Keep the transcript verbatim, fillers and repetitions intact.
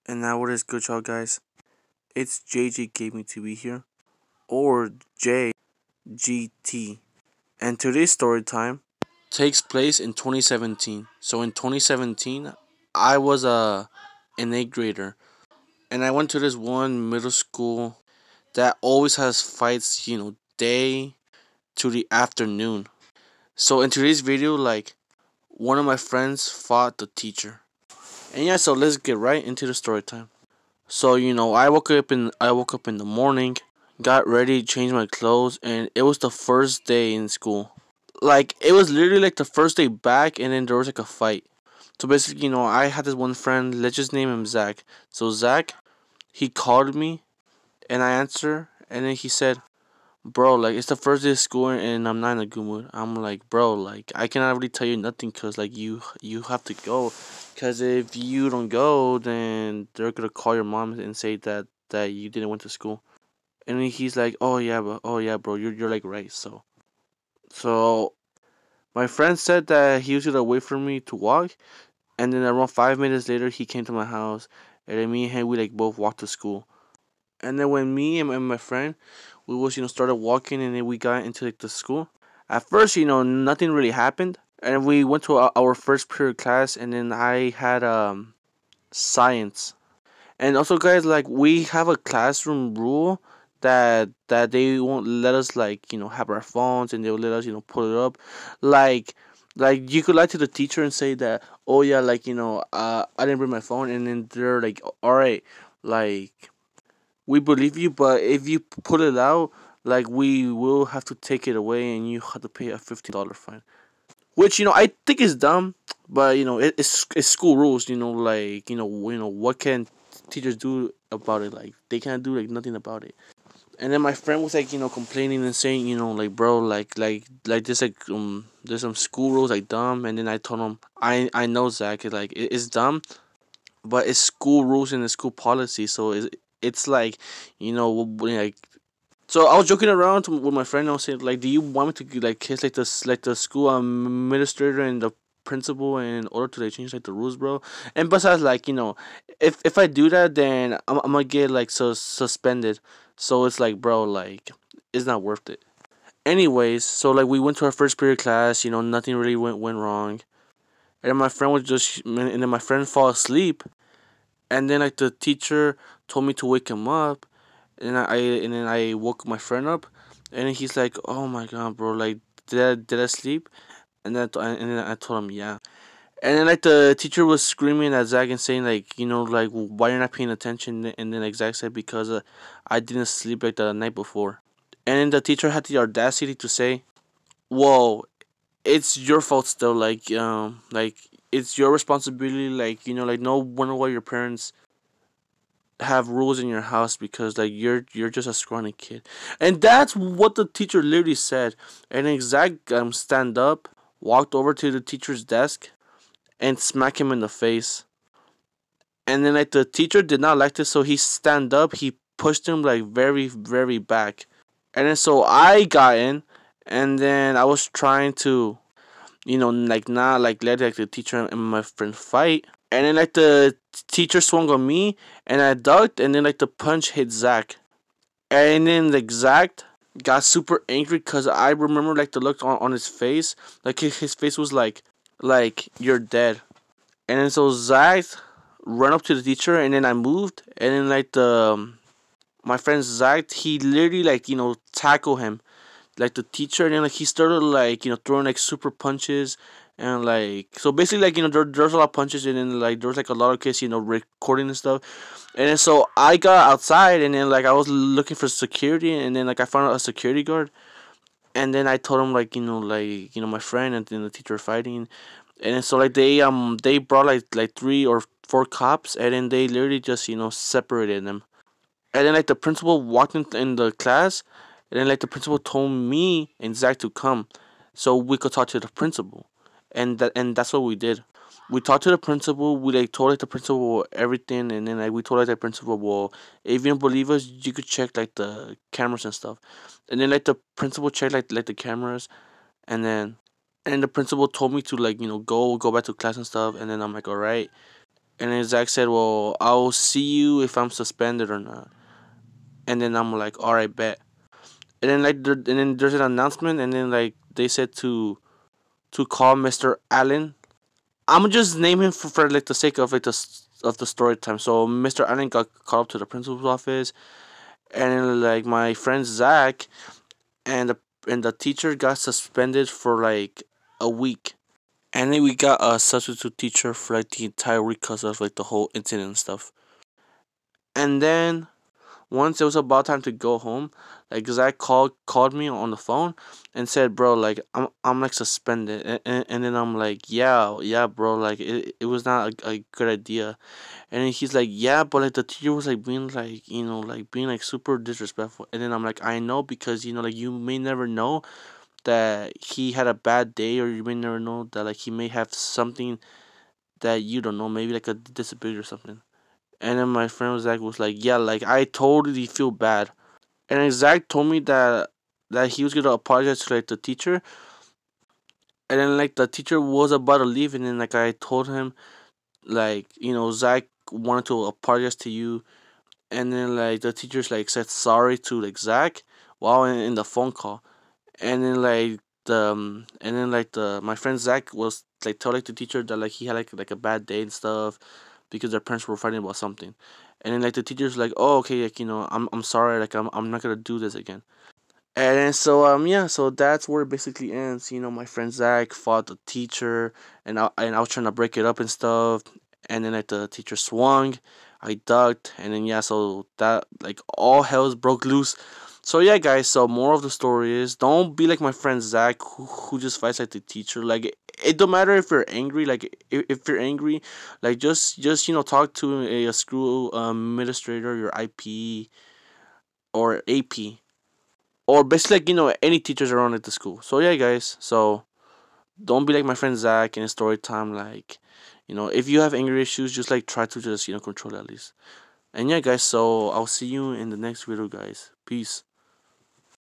And now what is good, y'all guys? It's J J Gaming to be here, or J G T. And today's story time takes place in twenty seventeen. So in twenty seventeen, I was a an eighth grader, and I went to this one middle school that always has fights, you know, day to the afternoon. So in today's video, like one of my friends fought the teacher. And yeah, so let's get right into the story time. So you know, I woke up in I woke up in the morning, got ready, changed my clothes, and it was the first day in school. Like it was literally like the first day back, and then there was like a fight. So basically, you know, I had this one friend. Let's just name him Zach. So Zach, he called me, and I answered, and then he said, "Bro, like it's the first day of school, and I'm not in a good mood." I'm like, "Bro, like I cannot really tell you nothing, cause like you you have to go, cause if you don't go, then they're gonna call your mom and say that that you didn't went to school." And then he's like, "Oh yeah, but oh yeah, bro, you're you're like right." So so my friend said that he was gonna wait for me to walk, and then around five minutes later, he came to my house, and then me and him we like both walked to school. And then when me and my friend, we was you know started walking, and then we got into like the school. At first, you know, nothing really happened, and we went to our, our first period class, and then I had um science. And also, guys, like we have a classroom rule that that they won't let us like you know have our phones, and they'll let us you know put it up, like. Like you could lie to the teacher and say that, oh yeah, like you know, uh, I didn't bring my phone, and then they're like, all right, like we believe you, but if you put it out, like we will have to take it away, and you have to pay a fifty dollar fine. Which you know I think is dumb, but you know it, it's it's school rules. You know, like you know you know what can teachers do about it? Like they can't do like nothing about it. And then my friend was like you know complaining and saying you know like bro like like like this like um there's some school rules like dumb. And then I told him I I know Zach like it, it's dumb, but it's school rules and it's school policy, so it's it's like you know like so I was joking around to, with my friend. I was saying like, do you want me to like kiss like the like the school administrator and the principal in order to like change like the rules, bro? And besides, like you know, if if I do that, then I'm I'm gonna get like so suspended. So it's like, bro, like it's not worth it. Anyways, so like we went to our first period class. You know, nothing really went went wrong. And then my friend was just and then my friend fall asleep, and then like the teacher told me to wake him up, and I and then I woke my friend up, and he's like, "Oh my god, bro! Like, did I, did I sleep?" And then and then I told him, "Yeah." And then like the teacher was screaming at Zach and saying like, you know, like why you're not paying attention? And then like Zach said because uh, I didn't sleep like the night before. And then the teacher had the audacity to say, "Whoa, it's your fault still. Like, um, like it's your responsibility. Like, you know, like no wonder why your parents have rules in your house because like you're you're just a scrawny kid." And that's what the teacher literally said. And then Zach um stand up, walked over to the teacher's desk, and smacked him in the face. And then like the teacher did not like this, so he stand up, he pushed him like very very back. And then so I got in, and then I was trying to you know like not like let like the teacher and my friend fight. And then like the teacher swung on me, and I ducked, and then like the punch hit Zach. And then like Zach got super angry because I remember like the look on, on his face. Like his, his face was like like you're dead. And then so Zach ran up to the teacher, and then I moved, and then like the um, my friend Zach, he literally like you know tackle him like the teacher. And then like he started like you know throwing like super punches. And like so basically like you know there, there's a lot of punches, and then like there's like a lot of kids you know recording and stuff. And then so I got outside, and then like I was looking for security, and then like I found a security guard. And then I told him like you know like you know my friend and then the teacher were fighting. And then so like they um they brought like like three or four cops, and then they literally just you know separated them. And then like the principal walked in, in the class, and then like the principal told me and Zach to come, so we could talk to the principal. And that and that's what we did. We talked to the principal. We like told like the principal everything, and then like we told like the principal, well, if you don't believe us, you could check like the cameras and stuff. And then like the principal checked like like the cameras, and then and the principal told me to like you know go go back to class and stuff. And then I'm like, all right. And then Zach said, "Well, I'll see you if I'm suspended or not." And then I'm like, "All right, bet." And then like, there, and then there's an announcement, and then like they said to to call Mister Allen. I'm just name him for, for like the sake of like the of the story time. So Mister Allen got called up to the principal's office, and then, like my friend Zach and the and the teacher got suspended for like a week. And then we got a substitute teacher for like the entire week because of like the whole incident and stuff. And then once it was about time to go home, like Zach called called me on the phone and said, "Bro, like I'm I'm like suspended," and, and, and then I'm like, "Yeah, yeah, bro, like it, it was not a, a good idea." And then he's like, "Yeah, but like the teacher was like being like you know like being like super disrespectful." And then I'm like, "I know because you know like you may never know that he had a bad day, or you may never know that like he may have something that you don't know, maybe like a disability or something." And then my friend Zach was like, "Yeah, like I totally feel bad." And then Zach told me that that he was gonna apologize to like the teacher, and then like the teacher was about to leave, and then like I told him like you know Zach wanted to apologize to you, and then like the teachers like said sorry to like Zach while in, in the phone call, and then like the um, and then like the my friend Zach was like telling the teacher that like he had like like a bad day and stuff because their parents were fighting about something, and then like the teacher's like, "Oh, okay, like you know I'm I'm sorry, like I'm I'm not gonna do this again." And then so um yeah, so that's where it basically ends. You know, my friend Zach fought the teacher, and I and I was trying to break it up and stuff. And then like the teacher swung, I ducked, and then yeah, so that like all hell's broke loose. So yeah, guys. So more of the story is don't be like my friend Zach who, who just fights like the teacher. Like it, it don't matter if you're angry. Like if, if you're angry, like just just you know talk to a, a school um, administrator, your I P or A P, or basically like you know any teachers around at the school. So yeah, guys. So don't be like my friend Zach in story time. Like, you know, if you have anger issues, just like try to just you know control it at least. And yeah, guys. So I'll see you in the next video, guys. Peace.